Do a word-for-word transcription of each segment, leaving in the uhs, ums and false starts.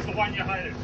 is the one you hated.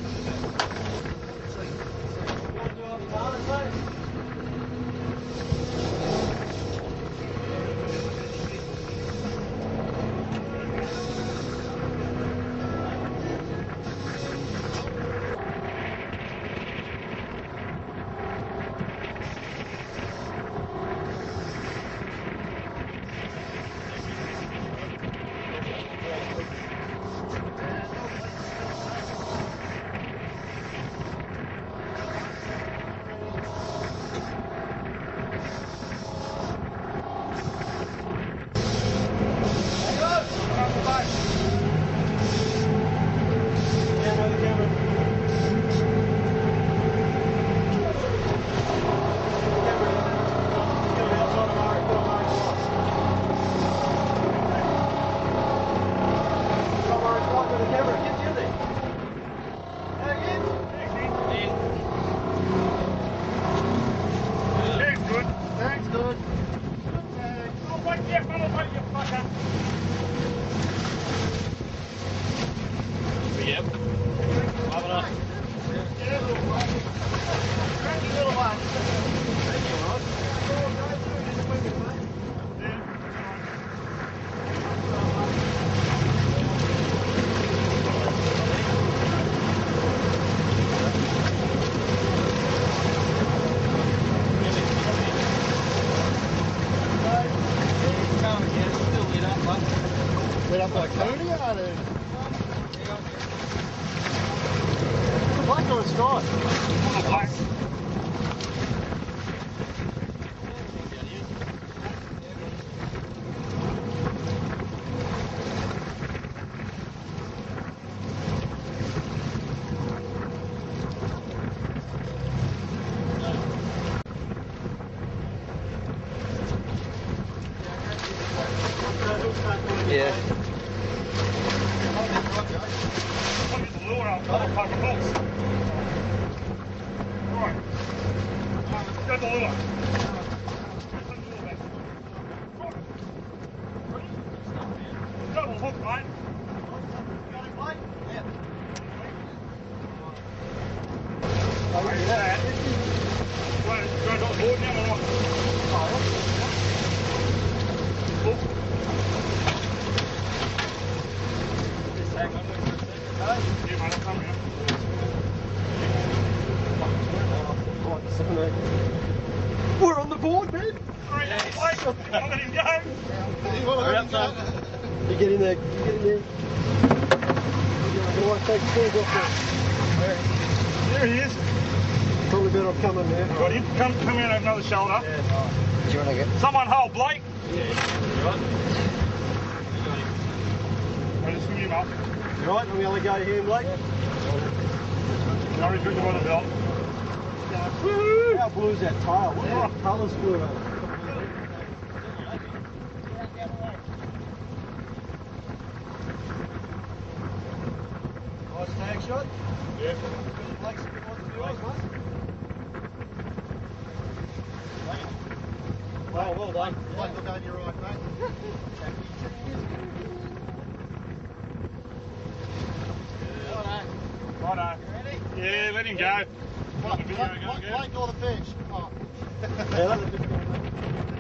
Lit up like Tony, I do. Black or Scott? Black. Yeah. I'll get the lure out, I'll pack a box. Right. Get the lure. Double hook, mate. Yeah. Wait, that. Wait, go to the board now or what? Hook. Yeah, mate, I'll come here. We're on the board, man. Three, yes. Wait, I'll let him go. You want to let him go? You get in there, you get in there. You want to take the balls off there? There he is. Probably better off coming there. Got him. Come, come in over another shoulder. Yeah, right. Do you want to get? Someone hold Blake. Yeah. You right? You got him. I'll just swing him up. You right? I'm going to go here, Blake. Now he's got the water belt. How blue is that tail? What yeah. colour's blue? Nice tag shot. Yeah. Blake's a good one for yours, mate. Well, well done. Blake, look over your right, mate. Righto. Ready? Yeah, let him go. Blake, Blake, Blake or the fish? Oh. Yeah, let the fish go.